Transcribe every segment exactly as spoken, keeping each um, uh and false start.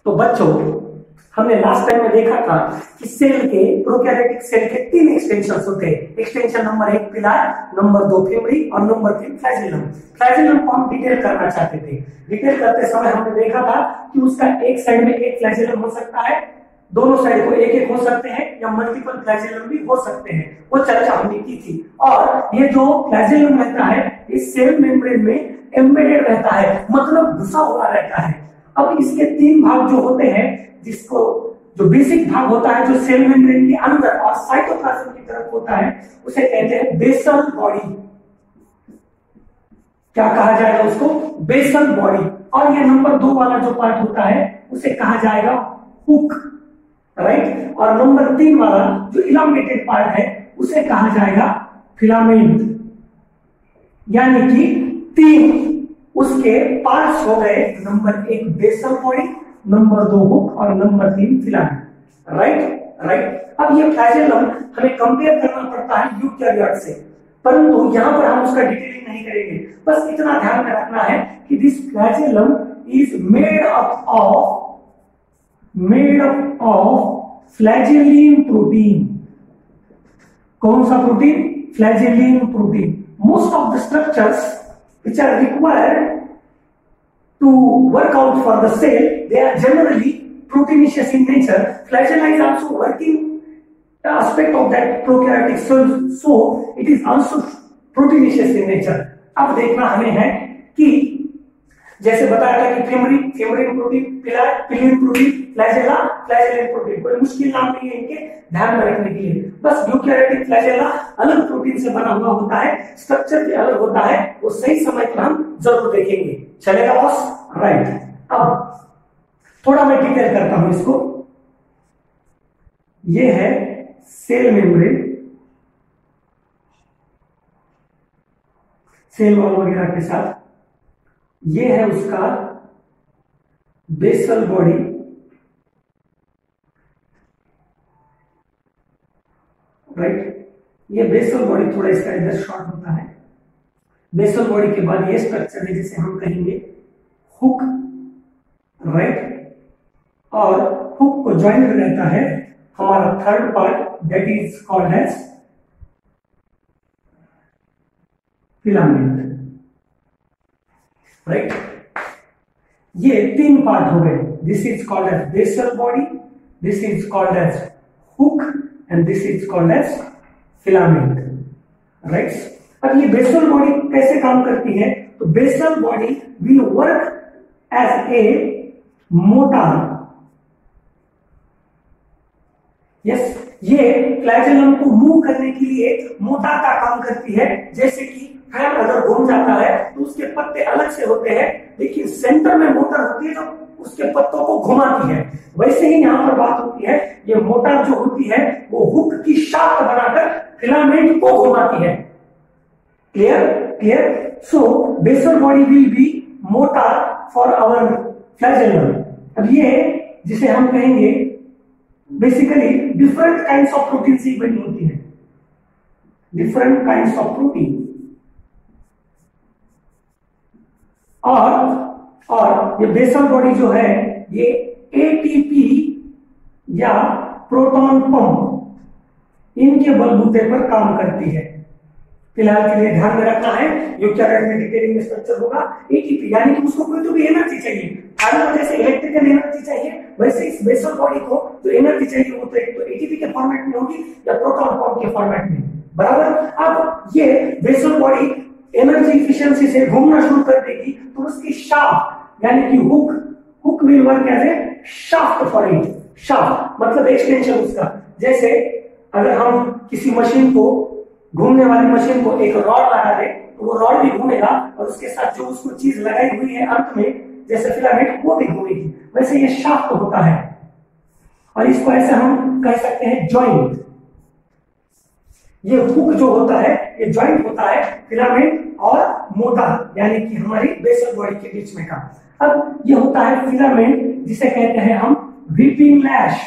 तो बच्चों हमने लास्ट टाइम में देखा था कि सेल के प्रोकैरियोटिक सेल के तीन एक्सटेंशन होते हैं। एक्सटेंशन नंबर एक पिलार, नंबर दो फिमरी और नंबर तीन फ्लैजेलम। फ्लैजेलम को हम डिटेल करना चाहते थे। डिटेल करते समय हमने देखा था कि उसका एक साइड में एक फ्लैजेलम हो सकता है, दोनों साइड को एक एक हो सकते हैं, या मल्टीपल फ्लैजेलम भी हो सकते हैं। वो चर्चा हमने की थी। और ये जो फ्लैजेलम रहता है इस सेल मेम्ब्रेन में एम्बेडेड रहता है, मतलब घुसा हुआ रहता है। अब इसके तीन भाग जो होते हैं, जिसको जो बेसिक भाग होता है जो सेल मेम्ब्रेन के अंदर और साइटोप्लाज्म की तरफ होता है, उसे कहते हैं बेसल बॉडी। क्या कहा जाएगा उसको? Basal body. और ये नंबर दो वाला जो पार्ट होता है उसे कहा जाएगा हुक, राइट। और नंबर तीन वाला जो इलांगेटेड पार्ट है उसे कहा जाएगा फिलामेंट। यानी कि तीन उसके पार्ट्स हो गए, नंबर एक बेसल बॉडी, नंबर दो हुक और नंबर तीन फिलामेंट, राइट राइट। अब ये फ्लैजेलम हमें कंपेयर करना पड़ता है यूकैरियोट से, परंतु यहां पर हम उसका डिटेलिंग नहीं करेंगे। बस इतना ध्यान में रखना है कि this flagellum is made up of made up of flagellin protein. कौन सा protein? Flagellin protein. Most of the structures which are required to work out for the cell, they are generally proteinaceous in nature. Flagella is also working aspect of that prokaryotic cell, so it is also proteinaceous in nature. अब देखना हमें है कि जैसे बताया था कि fimbriae fimbrin protein, pili pilin protein, flagella flagellin protein. कोई मुश्किल नाम नहीं है इनके ध्यान में रखने के लिए। बस यूकैरियोटिक फ्लैजेला अलग प्रोटीन से बना हुआ होता है, स्ट्रक्चर भी अलग होता है, वो सही समय पर हम जरूर देखेंगे। चलेगा बॉस? राइट। अब थोड़ा मैं डिटेल करता हूं इसको। ये है सेल मेम्ब्रेन, सेल वॉल वगैरह के साथ। ये है उसका बेसल बॉडी, राइट। ये बेसल बॉडी थोड़ा इसका इधर शॉर्ट होता है। बेसल बॉडी के बाद ये स्ट्रक्चर है जिसे हम कहेंगे हुक, राइट। और हुक को ज्वाइंट रहता है हमारा third part, that is called as filament, right. ये तीन पार्ट हो गए। This is called as basal body, this is called as hook and this is called as filament, right. अब ये बेसल बॉडी कैसे काम करती है? तो basal body will work as a motor. Yes, ये फ्लैजेलम को मूव करने के लिए मोटार का काम करती है। जैसे कि फैन अगर घूम जाता है तो उसके पत्ते अलग से होते हैं, लेकिन सेंटर में मोटर होती है जो उसके पत्तों को घुमाती है। वैसे ही यहां पर बात होती है, ये मोटर जो होती है वो हुक की शाफ्ट बनाकर फिलामेंट को घुमाती है। Clear clear. So basal body will be motor for our flagellum. अब ये जिसे हम कहेंगे basically different kinds of protein से बनी होती है, डिफरेंट काइंड्स ऑफ प्रोटीन। और और ये बेसल बॉडी जो है ये एटीपी या प्रोटॉन पंप इनके बलबूते पर काम करती है। फिलहाल के लिए ध्यान में रखना है, यूकैरियोट में डिटेलिंग में स्ट्रक्चर होगा एटीपी, यानी कि उसको कोई तो भी एनर्जी चाहिए। थायराइड को जैसे इलेक्ट्रिकल एनर्जी चाहिए, वैसे इस बेसल बॉडी को जो एनर्जी चाहिए वो तो एक तो एटीपी के फॉर्मेट में होगी या प्रोटॉन पंप के फॉर्मेट में, बराबर। अब ये बेसल बॉडी एनर्जी इफिशियंसी से घूमना शुरू कर देगी तो उसकी शाफ्ट यानी कि hook hook will work as a shaft for it. Shaft मतलब एक्सटेंशन उसका। जैसे अगर हम किसी मशीन को, घूमने वाली मशीन को एक रॉड लगा दे तो वो रॉड भी घूमेगा और उसके साथ जो उसको चीज लगाई हुई है अंत में जैसे फिलामेंट वो भी घूमेगी। वैसे ये शाफ्ट होता है और इसको ऐसे हम कह सकते हैं जॉइंट। ये हुक जो होता है ये जॉइंट होता है फिलामेंट और मोटर यानी कि हमारी बेसल बॉडी के बीच में का। अब ये होता है फिलामेंट जिसे कहते हैं हम वीपिंग लैश।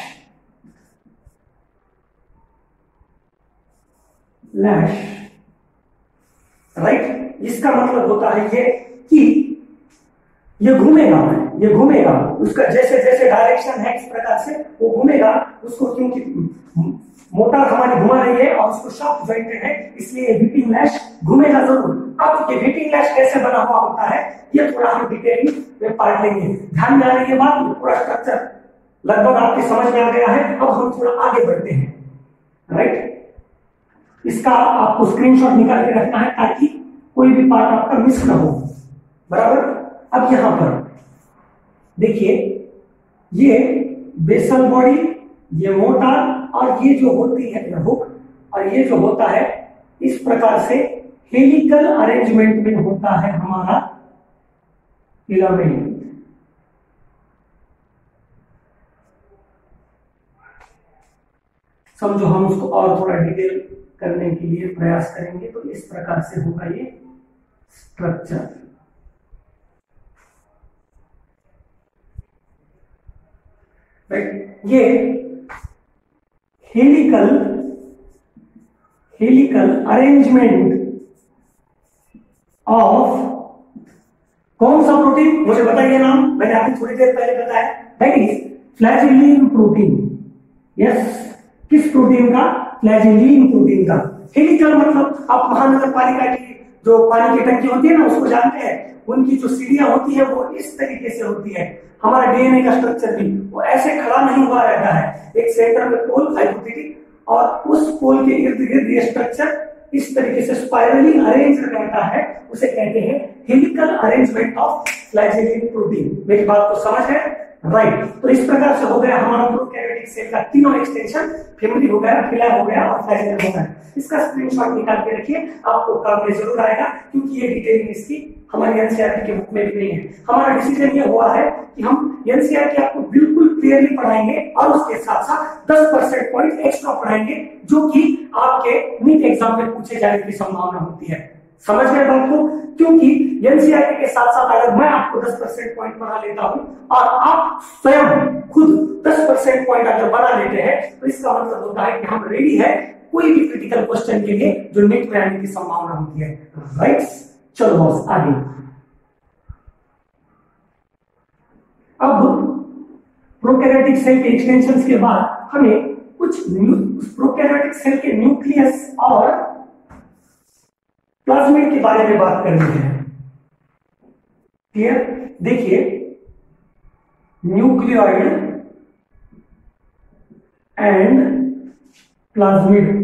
लैश, राइट। इसका मतलब होता है ये कि ये घूमेगा, ये घूमेगा, उसका जैसे जैसे डायरेक्शन है इस प्रकार से वो घूमेगा। उसको क्योंकि मोटर हमारी घुमा रही है और उसको शाफ्ट जॉइंटेड है, इसलिए हीटिंग लैश घूमेगा जरूर। अब ये हीटिंग लैश कैसे बना हुआ होता है ये थोड़ा हम डिटेलिंग में पढ़ लेंगे। ध्यान में आ रही है बात? पूरा स्ट्रक्चर लगभग आपकी समझ में आ गया है। अब हम थोड़ा आगे बढ़ते हैं, राइट। इसका आपको स्क्रीनशॉट निकाल के रखना है ताकि कोई भी पार्ट आपका मिस ना हो, बराबर। अब यहां पर देखिए, ये बेसल बॉडी, ये मोटर और ये जो होती है हुक और ये जो होता है इस प्रकार से हेलिकल अरेंजमेंट में होता है हमारा फिलामेंट। समझो, हम उसको और थोड़ा डिटेल करने के लिए प्रयास करेंगे तो इस प्रकार से होगा ये स्ट्रक्चर। राइट, ये हेलिकल हेलिकल अरेंजमेंट ऑफ कौन सा प्रोटीन मुझे बताइए नाम, मैंने आपको थोड़ी देर पहले बताया, that is flagellin protein. Yes, किस प्रोटीन का? फ्लैजिलीन प्रोटीन का। हेलिकल मतलब आप महानगर पालिका की जो पानी की टंकी होती है ना उसको जानते हैं, उनकी जो सीढ़ियां होती है वो इस तरीके से होती है। हमारा डीएनए का स्ट्रक्चर भी वो ऐसे खड़ा नहीं हुआ रहता है, एक सेंटर में पोल हाइपोथेटिक और उस पोल के इर्द गिर्द ये स्ट्रक्चर इस तरीके से स्पाइरली अरेंज रहता है, उसे कहते हैं helical arrangement of flagellin protein. मेरी बात को समझ है? Right right. तो इस प्रकार से हो गया हमारा प्रोकैरियोटिक सेल का तीनों एक्सटेंशन, फेमरी हो गया, फिला हो गया और फ्लैजिलम हो गया। इसका स्क्रीनशॉट निकाल के रखिए, आपको काम में जरूर आएगा क्योंकि ये डिटेलिंग इसकी हमारी एनसीईआरटी के बुक में भी नहीं है। हमारा डिसीजन ये हुआ है कि हम एनसीईआरटी आपको बिल्कुल क्लियरली पढ़ाएंगे और उसके साथ साथ दस परसेंट पॉइंट एक्स्ट्रा पढ़ाएंगे जो कि आपके नीट एग्जाम में पूछे जाने की संभावना होती है। समझ गए बात को? क्योंकि एनसीईआरटी के साथ साथ अगर मैं आपको दस परसेंट पॉइंट बढ़ा लेता हूं और आप स्वयं खुद दस परसेंट पॉइंट अगर बढ़ा लेते हैं तो इसका मतलब होता है कि हम रेडी है कोई भी क्रिटिकल क्वेश्चन के लिए जो नीट में आने की संभावना होती है। राइट, चलो बॉस आगे। अब प्रोकैरियोटिक सेल के एक्सटेंशंस के बाद हमें कुछ प्रोकैरियोटिक सेल के न्यूक्लियस और प्लाज्मिड के बारे में बात करनी है। क्लियर? देखिए, न्यूक्लियोइड एंड प्लाज्मिड,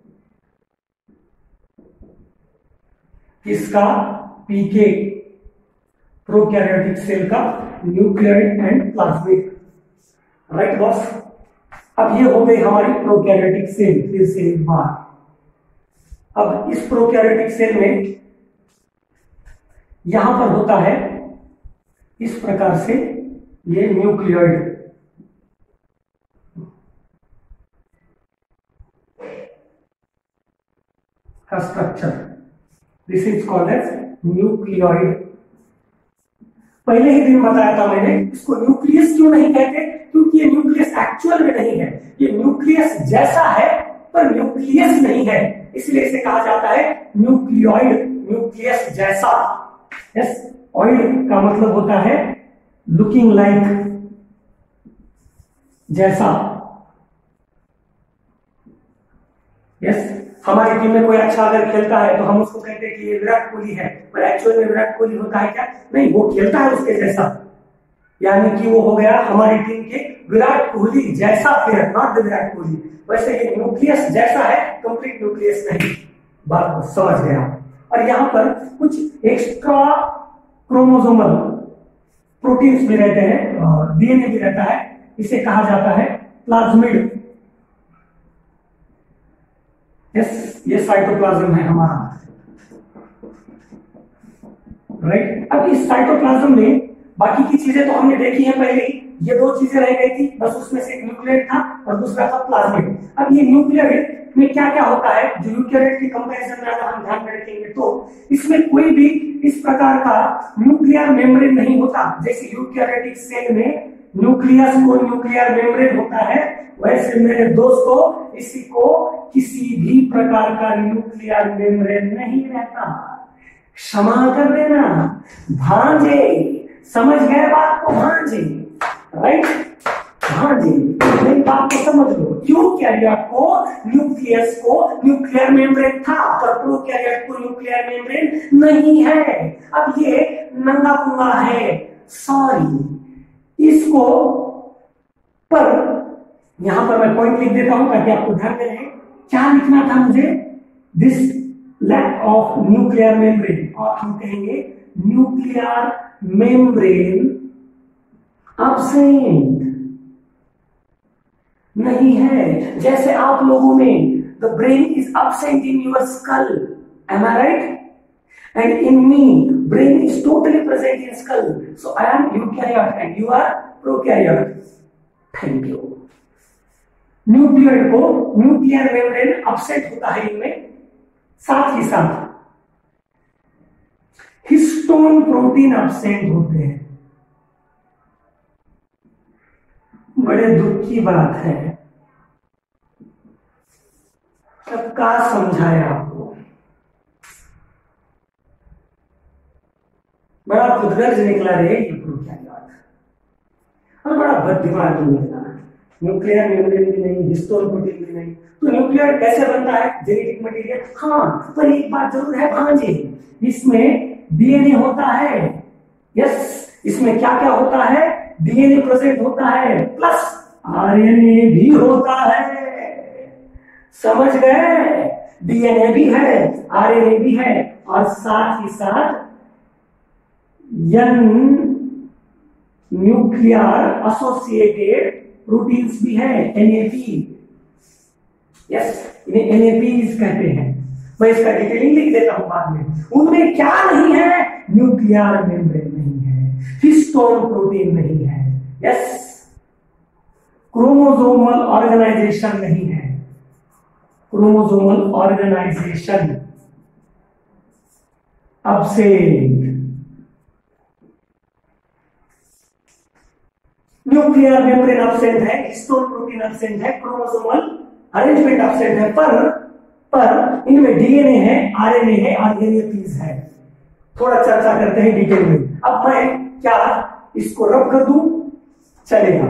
किसका? पीके, प्रोकैरियोटिक सेल का nucleoid and plasmid. Right boss? अब ये हो गई हमारी प्रोकैरियोटिक सेल। फिर से एक बार, अब इस प्रोकैरियोटिक सेल में यहां पर होता है इस प्रकार से ये न्यूक्लियोइड, का structure, this is called as nucleoid. पहले ही दिन बताया था मैंने, इसको न्यूक्लियस क्यों नहीं कहते? क्योंकि ये न्यूक्लियस एक्चुअल में नहीं है, ये न्यूक्लियस जैसा है पर न्यूक्लियस नहीं है, इसलिए इसे कहा जाता है न्यूक्लियोइड, न्यूक्लियस जैसा। यस, ऑइड का मतलब होता है लुकिंग लाइक, जैसा। यस, हमारी टीम में कोई अच्छा अगर खेलता है तो हम उसको कहते हैं कि ये विराट कोहली है, पर एक्चुअल में विराट कोहली होता है क्या? नहीं, वो खेलता है उसके जैसा, यानी कि वो हो गया हमारी टीम के विराट कोहली जैसा player, not the Virat Kohli. वैसे ये न्यूक्लियस जैसा है, कंप्लीट न्यूक्लियस नहीं। बात को समझ गया? और यहां पर कुछ एक्स्ट्रा क्रोमोसोमल प्रोटीन्स भी रहते हैं और डीएनए भी रहता है, इसे कहा जाता है प्लाज्मिड। यस, ये साइटोप्लाज्म है हमारा। राइट, अब इस साइटोप्लाज्म में बाकी की चीजें तो हमने देखी है पहले ही, ये दो चीजें रह गई थी बस, उसमें से एक न्यूक्लियोइड था और दूसरा था प्लाज्मिड। अब ये न्यूक्लियोइड में क्या क्या होता है जो यूकेरियोट की कंपैरिजन में अगर हम ध्यान में रखेंगे तो इसमें कोई भी इस प्रकार का न्यूक्लियर मेम्ब्रेन नहीं होता। जैसे यूकेरियोटिक सेल में न्यूक्लियस को न्यूक्लियर मेम्ब्रेन होता है, वैसे मेरे दोस्तों इसी को किसी भी प्रकार का न्यूक्लियर मेम्ब्रेन नहीं रहता। क्षमा कर देना भांजे, समझ गए बात को? हाँ जी, राइट, हाँ जी, मेरी बात को समझ लो। यूकैरियोट को न्यूक्लियस को न्यूक्लियर मेम्ब्रेन था, पर प्रोकैरियोट को न्यूक्लियर मेम्ब्रेन नहीं है। अब ये नंगा पुंगा है, सॉरी, इसको पर यहां पर मैं पॉइंट लिख देता हूं ताकि आपको ध्यान में रहे। क्या लिखना था मुझे? This lack of nuclear membrane, और हम कहेंगे न्यूक्लियर मेम्ब्रेन एब्सेंट नहीं है। जैसे आप लोगों में the brain is absent in your skull, am I right? And in me brain is totally present in skull, so I am eukaryote and you are prokaryote. Thank you. Nucleoid को nuclear membrane absent होता है इनमें, साथ ही साथ histone protein absent होते हैं। बड़े दुख की बात है, सबका समझाया आपको, बड़ा खुदगर्ज निकला रे ये प्रोकैरियोट, और बड़ा बददिमाग निकला। न्यूक्लियर मेम्ब्रेन भी नहीं, हिस्टोन प्रोटीन भी नहीं, तो न्यूक्लियर कैसे बनता है? Genetic material. हाँ, पर एक बात जरूर है भांजे, इसमें डीएनए होता है। यस, इसमें क्या क्या होता है? डीएनए प्रेजेंट होता है, प्लस आरएनए भी होता है। समझ गए? डीएनए भी है, आरएनए भी है, और साथ ही साथ यन न्यूक्लियर एसोसिएटेड प्रोटीन्स भी है, एनएपी। यस, इन्हें एनएपीज कहते हैं। मैं इसका डिटेलिंग लिख देता हूं बाद में। उनमें क्या नहीं है? न्यूक्लियर मेम्ब्रेन नहीं है, हिस्टोन प्रोटीन नहीं है, यस, क्रोमोसोमल ऑर्गेनाइजेशन नहीं है, chromosomal organisation absent. Nuclear membrane absent है, हिस्टोन प्रोटीन एब्सेंट है, क्रोमोसोमल अरेंजमेंट एब्सेंट है, पर पर इनमें डीएनए है, आरएनए है और एनएपीज है। थोड़ा चर्चा करते हैं डिटेल में। अब मैं क्या इसको रब कर दूं? चलेगा।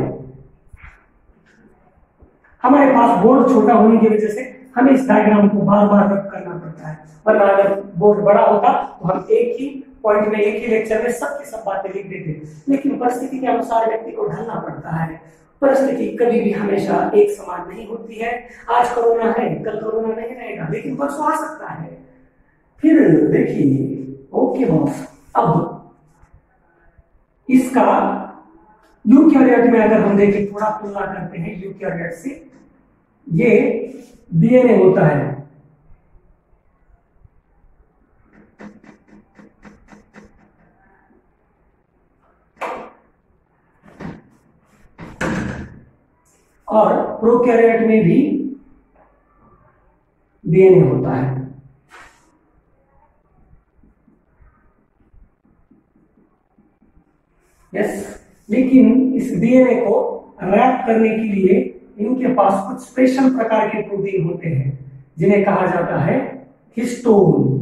हमारे पास बोर्ड छोटा होने की वजह से हमें इस डायग्राम को बार बार रब करना पड़ता है, वरना अगर बोर्ड बड़ा होता तो हम एक ही पॉइंट में, एक ही लेक्चर में सब की सब बातें लिख देते। लेकिन परिस्थिति के अनुसार व्यक्ति को ढलना पड़ता है। परिस्थिति कभी भी हमेशा एक समान नहीं होती है। आज कोरोना है, कल कोरोना नहीं रहेगा, लेकिन परसों आ सकता है। फिर देखिए, ओके बॉस, अब इसका यूकैरियोट में अगर हम देखें, थोड़ा तुलना करते हैं यूकैरियोट से, ये डीएनए होता है, और प्रोकैरियोट में भी डीएनए होता है। यस, लेकिन इस डीएनए को रैप करने के लिए इनके पास कुछ स्पेशल प्रकार के प्रोटीन होते हैं जिन्हें कहा जाता है हिस्टोन।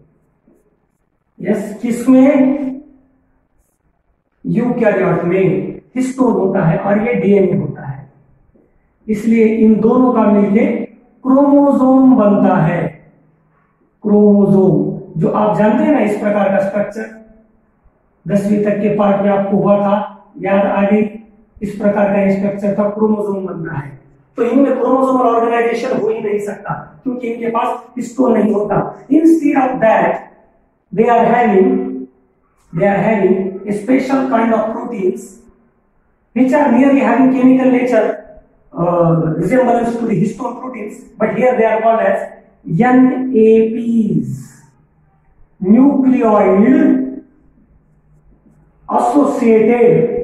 यस, किसमें? यूकैरियोट में हिस्टोन होता है और ये डीएनए होता है। इसलिए इन दोनों का मिलके क्रोमोसोम बनता है। क्रोमोसोम, जो आप जानते हैं ना, इस प्रकार का स्ट्रक्चर दसवीं तक के पार्ट में आपको हुआ था, याद आ गई? इस प्रकार का स्ट्रक्चर था, क्रोमोसोम बनना है। तो इनमें क्रोमोसोमल ऑर्गेनाइजेशन हो ही नहीं सकता क्योंकि इनके पास हिस्टोन नहीं होता। Instead of that they are having they are having a special kind of proteins which are nearly having chemical nature uh, resemblance to the histone proteins, but here they are called as N A Ps, nucleoid associated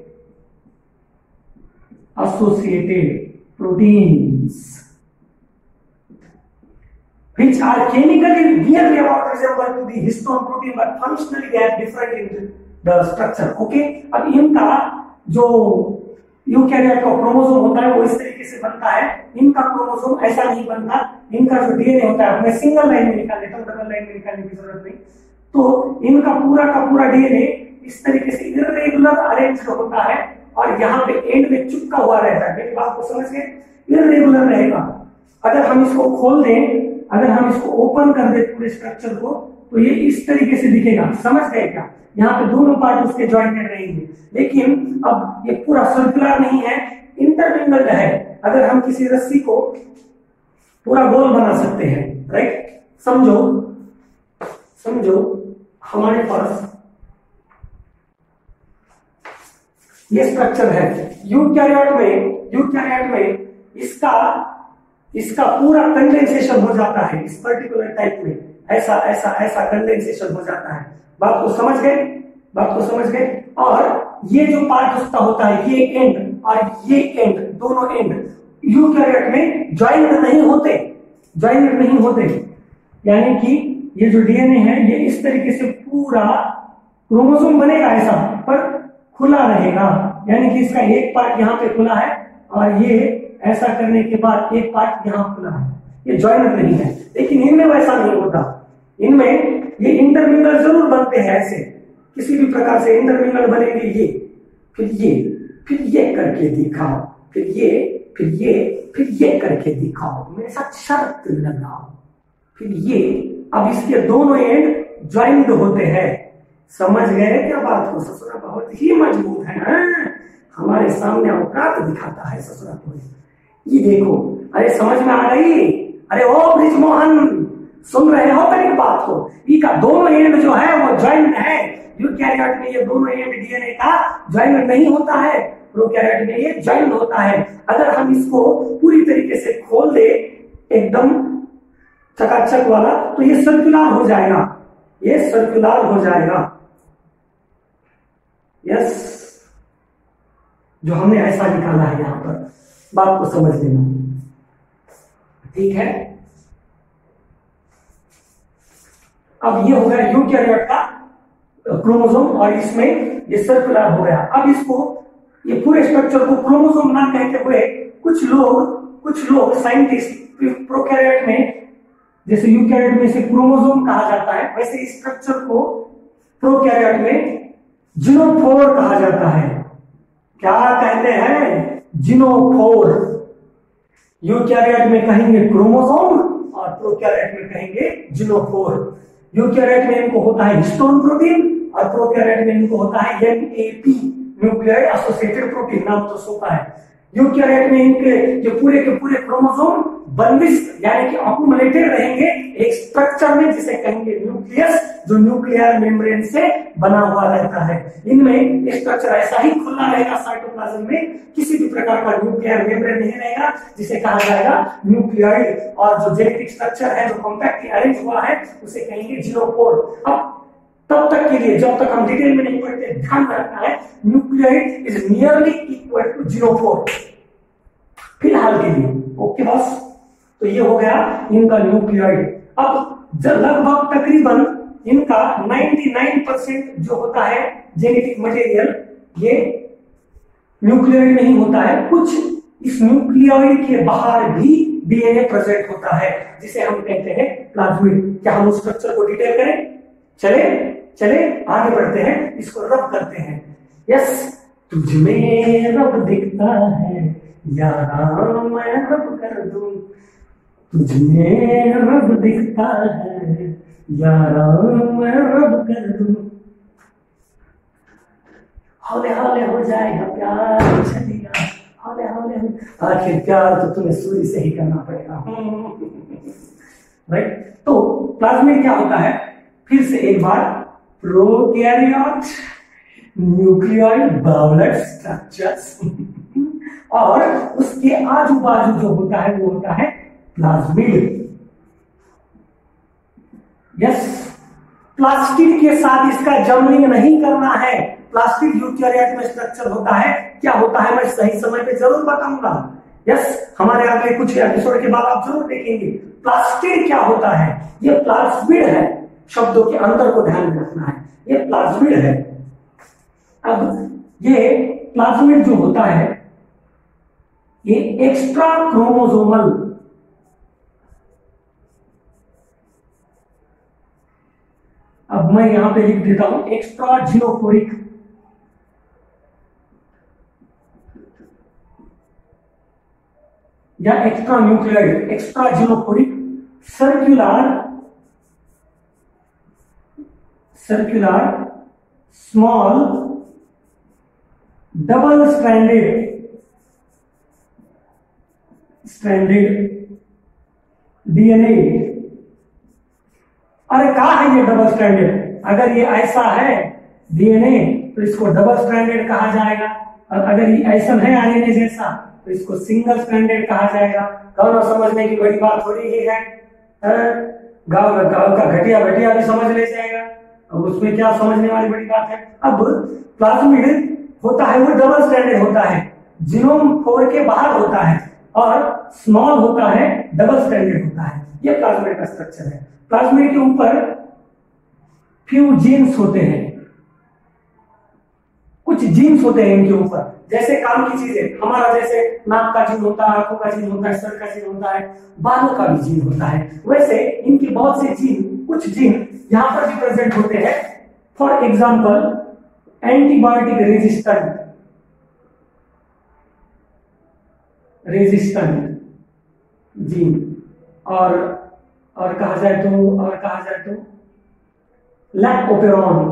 associated proteins, which are chemically nearly about resemble to the histone protein, but functionally they are different in the structure. Okay, अब इनका जो eukaryote का chromosome होता है वो इस तरीके से बनता है। इनका क्रोमोसोम ऐसा नहीं बनता। इनका जो डीएनए होता है, मैं सिंगल लाइन में निकाल लेता हूँ, डबल लाइन में निकालने की जरूरत नहीं। तो इनका पूरा का पूरा डीएनए इस तरीके से इररेगुलर अरेंज होता है और यहाँ पे एंड में चिपका हुआ रहता है। मेरी बात को समझ गए? इररेगुलर रहेगा। अगर हम इसको खोल दें, अगर हम इसको ओपन कर दें पूरे स्ट्रक्चर को, तो ये इस तरीके से दिखेगा। समझ गए क्या? यहाँ पे दोनों पार्ट उसके ज्वाइंटेड रहेंगे, लेकिन अब ये पूरा सर्कुलर नहीं है, इंटरमिंगल्ड है। अगर हम किसी रस्सी को पूरा गोल बना सकते हैं, राइट? समझो समझो हमारे पास ये स्ट्रक्चर है। यूकैरियोट में यूकैरियोट में इसका इसका पूरा कंडेंसेशन हो जाता है इस पर्टिकुलर टाइप में। ऐसा ऐसा ऐसा कंडेंसेशन हो जाता है। बात को समझ गए? बात को समझ गए? और ये जो पार्ट उसका होता है, ये एंड और ये एंड, दोनों एंड यूकैरियोट में ज्वाइंट नहीं होते, ज्वाइंट नहीं होते। यानी कि ये जो डीएनए है ये इस तरीके से पूरा क्रोमोसोम बनेगा ऐसा, पर खुला रहेगा। यानी कि इसका एक पार्ट यहाँ पे खुला है और ये ऐसा करने के बाद एक पार्ट यहाँ खुला है, ये ज्वाइंट नहीं है। लेकिन इनमें वैसा नहीं होता। इनमें ये इंटरमिंगल जरूर बनते हैं, ऐसे किसी भी प्रकार से इंटरमिंगल बनेंगे। ये फिर ये फिर ये करके दिखाओ, फिर ये फिर ये फिर ये करके दिखाओ, मेरे साथ शर्त लगाओ, फिर ये। अब इसके दोनों एंड ज्वाइंट होते हैं। समझ गए क्या बात को? ससुरा बहुत ही मजबूत है ना? हमारे सामने औकात दिखाता है ससुरा को। ये देखो, अरे समझ में आ गई? अरे ओ ब्रिजमोहन, सुन रहे हो मेरी बात को? इसका दोनों एंड जो है वो ज्वाइंट है। यूकैरियोट में ये दोनों एंड डीएनए का ज्वाइंट नहीं होता है, प्रोकैरियोट में ये ज्वाइंट होता है। अगर हम इसको पूरी तरीके से खोल दे एकदम चकाचक वाला, तो ये सर्कुलर हो जाएगा, ये सर्कुलर हो जाएगा। यस, जो हमने ऐसा निकाला है यहां पर, बात को समझ लेना, ठीक है? अब ये हो गया यूकैरियोट का क्रोमोसोम और इसमें ये सर्कुलर हो गया। अब इसको, ये पूरे स्ट्रक्चर को क्रोमोसोम ना कहते हुए कुछ लोग कुछ लोग साइंटिस्ट प्रोकैरियोट में, जैसे यूकैरियोट में से क्रोमोसोम कहा जाता है, वैसे इस स्ट्रक्चर को प्रोकैरियोट में जिनोफोर कहा जाता है। क्या कहते हैं? जिनोफोर। यूकैरियोट में कहेंगे क्रोमोसोम और प्रोकैरियोट में कहेंगे जिनोफोर। यूकैरियोट में इनको होता है हिस्टोन प्रोटीन और प्रोकैरियोट में इनको होता है एनएपी, न्यूक्लियोटाइड एसोसिएटेड प्रोटीन, नाम तो सोता है। यूकैरियोट में इनके जो पूरे के पूरे क्रोमोसोम बंदिश यानी कि अक्युमुलेटेड रहेंगे एक स्ट्रक्चर में, जिसे कहेंगे न्यूक्लियस, जो न्यूक्लियर मेम्ब्रेन से बना हुआ रहता है। इनमें स्ट्रक्चर ऐसा ही खुला रहेगा साइटोप्लाज्म में, किसी भी प्रकार का न्यूक्लियर मेम्ब्रेन नहीं रहेगा, जिसे कहा जाएगा न्यूक्लियोइड। और जो जेनेटिक स्ट्रक्चर है जो कॉम्पैक्टली अरेंज हुआ है उसे कहेंगे जिनोफोर। अब तब तक के लिए, जब तक हम डिटेल में नहीं पढ़ते, ध्यान रखना है nucleoid is nearly equal to genophore फिलहाल के लिए। Okay boss? तो ये हो गया इनका न्यूक्लियोइड। अब लगभग तकरीबन इनका निन्यानवे परसेंट जो होता है जेनेटिक मटेरियल, ये न्यूक्लियोइड नहीं होता है। कुछ इस न्यूक्लियोइड के बाहर भी डीएनए प्रेजेंट होता है, जिसे हम कहते हैं प्लाज्मिड। क्या हम उस स्ट्रक्चर को डिटेल करें? चले चले आगे बढ़ते हैं, इसको रब करते हैं। यस, तुझमें रब दिखता है यारा, मैं रब कर दूं, तुझमें रब दिखता है यारा, मैं रब कर दूं। हौले हौले हो जाएगा प्यार, चलेगा हौले हौले हो। आखिर प्यार तो तुम्हें सूर्य से ही करना पड़ेगा, राइट? तो प्लाज्मिड क्या होता है? फिर से एक बार, प्रोकैरियोट, न्यूक्लियोइड बाउलेट स्ट्रक्चर्स और उसके आजू बाजू जो होता है वो होता है प्लाज्मिड। यस, प्लास्टिड के साथ इसका जमलिंग नहीं करना है। प्लास्टिड यूकैरियोट में स्ट्रक्चर होता है। क्या होता है मैं सही समय पे जरूर बताऊंगा। यस, हमारे अगले कुछ एपिसोड के बाद आप जरूर देखेंगे प्लास्टिड क्या होता है। ये प्लाज्मिड है, शब्दों के अंतर को ध्यान में रखना है, ये प्लाज्मिड है। अब ये प्लाज्मिड जो होता है ये एक्स्ट्रा क्रोमोसोमल, अब अब मैं यहां पे लिख देता हूं एक्स्ट्रा जीनोफोरिक, या extra nucleoid, extra genophoric circular circular small double stranded stranded DNA. अरे कहा है ये डबल स्ट्रैंडेड? अगर ये ऐसा है डीएनए तो इसको डबल स्ट्रैंडेड कहा जाएगा, और अगर ये ऐसा है आरएनए जैसा तो इसको सिंगल स्ट्रैंडेड कहा जाएगा। गाँव समझने की बड़ी बात थोड़ी ही है, गाँव गाँव का घटिया घटिया भी समझ ले जाएगा, अब उसमें क्या समझने वाली बड़ी बात है। अब प्लाज्मिड होता है वो डबल स्ट्रैंडेड होता है, जीनोम फोर के बाहर होता है, और स्मॉल होता है डबल स्ट्रैंडेड होता है। ये प्लाज्मिड का स्ट्रक्चर है। प्लाज्मिड के ऊपर फ्यू जीन्स होते हैं, कुछ जीन्स होते हैं इनके ऊपर, जैसे काम की चीजें, हमारा जैसे नाक का जीन होता है, आंखों का जीन होता है, सर का जीन होता है, बालों का भी जीन होता है, वैसे इनके बहुत से जीन, कुछ जीन यहां पर भी प्रेजेंट होते हैं। For example antibiotic resistant resistant gene, और और कहा जाए तो और कहा जाए तो लैक्टोपेरॉन।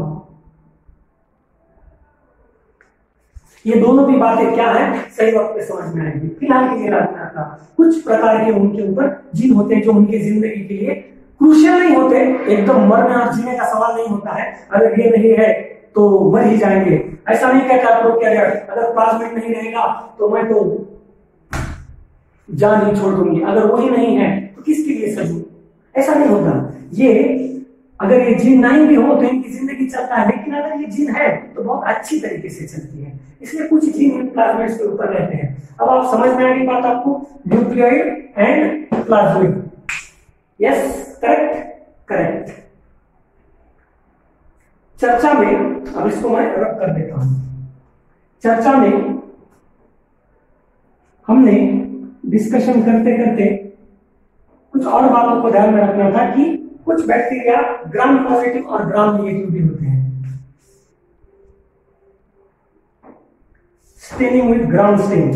ये दोनों भी बातें क्या है सही वक्त पे समझ में आएगी, फिलहाल के लिए रखना था। कुछ प्रकार के उनके ऊपर जीन होते हैं जो उनकी जिंदगी के लिए क्रूशियल नहीं होते, एकदम मरने और जीने का सवाल नहीं होता है। अगर ये नहीं है तो मर ही जाएंगे, ऐसा नहीं कहता प्रोकैरियोट अगर प्लाज्मिड नहीं रहेगा तो मैं तो जान ही छोड़ दूंगी, अगर वही नहीं है तो किसके लिए सजू, ऐसा नहीं होता। ये अगर ये जीन नहीं भी हो तो इनकी जिंदगी चलता है, लेकिन अगर ये जीन है तो बहुत अच्छी तरीके से चलती है, इसलिए कुछ जीन इन प्लाज्मिड्स के ऊपर रहते हैं। अब आप समझ में आ गई बात आपको, nucleoid and plasmid. Yes, correct correct. चर्चा में, अब इसको मैं रब कर देता हूं, चर्चा में हमने डिस्कशन करते करते कुछ और बातों को ध्यान में रखना था कि कुछ बैक्टीरिया ग्राम पॉजिटिव और ग्राम निगेटिव भी होते हैं। Staining with Gram stain,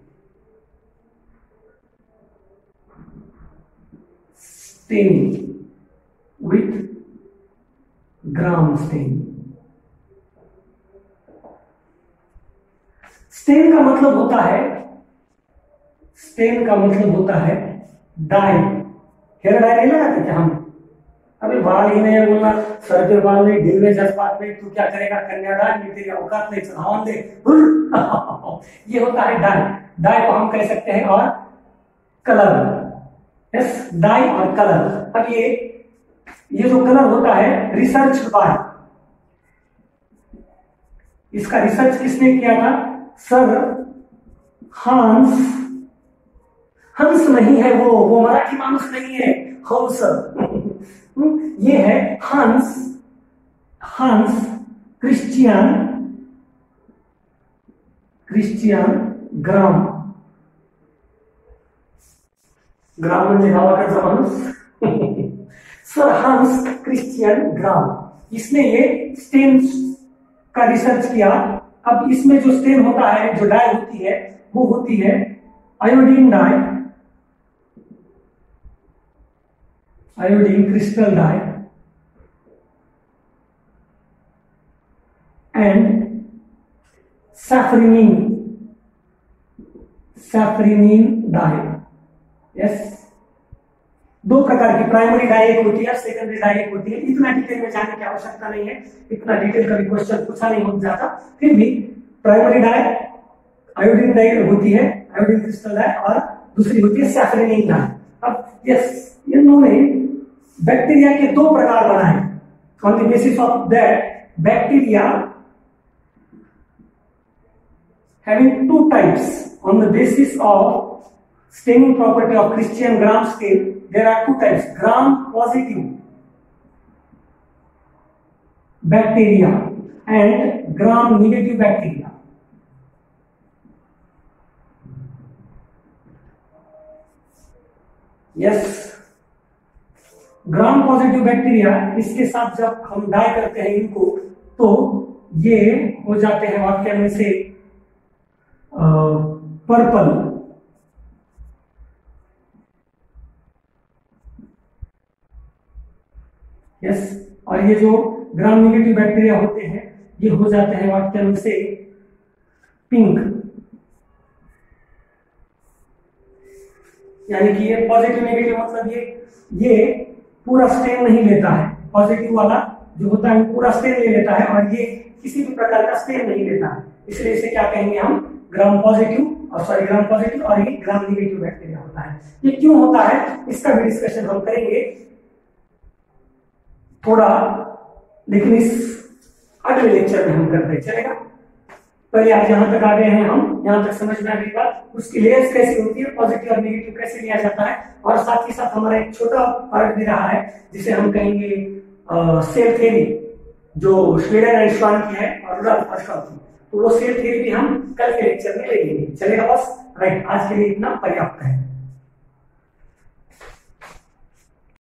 staining with Gram stain. Stain का मतलब होता है स्टेन का मतलब होता है डाई। हेयर डाई नहीं लगाते क्या हम? अभी बाल ही नहीं बोलना, सर के बाल नहीं, दिल में जज्बात नहीं, तू क्या करेगा कन्यादान में, तेरी औकात नहीं, चढ़ावन दे। ये होता है डाई। डाई को हम कह सकते हैं और कलर, यस, डाई और कलर। अब ये ये जो कलर होता है रिसर्च बाय, इसका रिसर्च किसने किया था? सर हंस, हंस नहीं है वो वो मराठी मानुस नहीं है, हंस ये है हंस, हंस क्रिश्चियन क्रिश्चियन ग्राम, ग्राम म्हणजे गावाकडचा माणूस। सर हंस क्रिश्चियन ग्राम, इसने ये स्टेन का रिसर्च किया। अब इसमें जो स्टेन होता है, जो डाई होती है, वो होती है iodine dye, iodine crystal dye and safranin safranin dye. Yes, दो प्रकार की प्राइमरी डाई एक होती है, सेकेंडरी डाई एक होती है। इतना डिटेल में जाने की आवश्यकता नहीं है, इतना डिटेल कभी क्वेश्चन पूछा नहीं हो जाता। फिर भी प्राइमरी डाई आयोडीन डाई होती है, आयोडीन क्रिस्टल डाई, और दूसरी होती है सैफरिनीन डाई। अब यस, इन्होंने बैक्टीरिया के दो प्रकार बनाए। On the basis of that bacteria having two types, on the basis of staining property of Christian gram stain, there are two types, gram positive bacteria and gram negative bacteria. Yes, Gram positive bacteria, इसके साथ जब हम die करते हैं इनको तो ये हो जाते हैं वाक्य में से पर्पल, यस। और ये जो ग्राम निगेटिव बैक्टीरिया होते हैं ये हो जाते हैं वाक्य में से पिंक, यानी कि ये पॉजिटिव नेगेटिव मतलब ये ये पूरा स्टेन नहीं लेता है, पॉजिटिव वाला जो होता है वो पूरा स्टेन ले लेता है और ये किसी भी प्रकार का स्टेन नहीं लेता है, इसलिए इसे क्या कहेंगे हम ग्राम पॉजिटिव और सॉरी ग्राम पॉजिटिव और ये ग्राम निगेटिव बैक्टीरिया होता है। ये क्यों होता है इसका भी डिस्कशन हम करेंगे थोड़ा, लेकिन इस अगले लेक्चर में हम करते हैं, चलेगा। पहले आज यहां तक आ गए हैं हम, यहां तक समझ में आ गई बात, उसकी लेयर्स कैसी होती है, पॉजिटिव और नेगेटिव कैसे लिया जाता है, और साथ ही साथ हमारा एक छोटा पार्ट भी रहा है जिसे हम कहेंगे सेल थ्योरी, जो श्वेडर एंड श्वान की है और रुडॉल्फ हर्शल की, तो वो सेल थ्योरी भी हम कल के लेक्चर में ले लेंगे, चलेगा बस। राइट, आज के लिए इतना पर्याप्त है।